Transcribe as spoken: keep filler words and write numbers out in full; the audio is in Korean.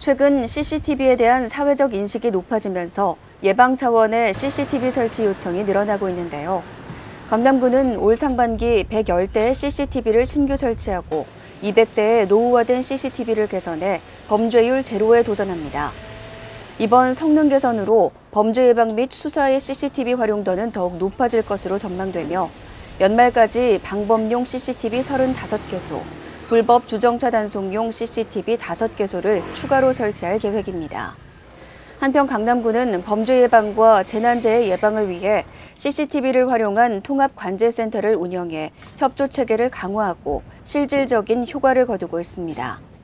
최근 씨씨티비에 대한 사회적 인식이 높아지면서 예방 차원의 씨씨티비 설치 요청이 늘어나고 있는데요. 강남구는 올 상반기 백십 대의 씨씨티비를 신규 설치하고 이백 대의 노후화된 씨씨티비를 개선해 범죄율 제로에 도전합니다. 이번 성능 개선으로 범죄 예방 및 수사의 씨씨티비 활용도는 더욱 높아질 것으로 전망되며 연말까지 방범용 씨씨티비 서른다섯 개소, 불법 주정차 단속용 씨씨티비 다섯 개소를 추가로 설치할 계획입니다. 한편 강남구는 범죄 예방과 재난재해 예방을 위해 씨씨티비를 활용한 통합관제센터를 운영해 협조 체계를 강화하고 실질적인 효과를 거두고 있습니다.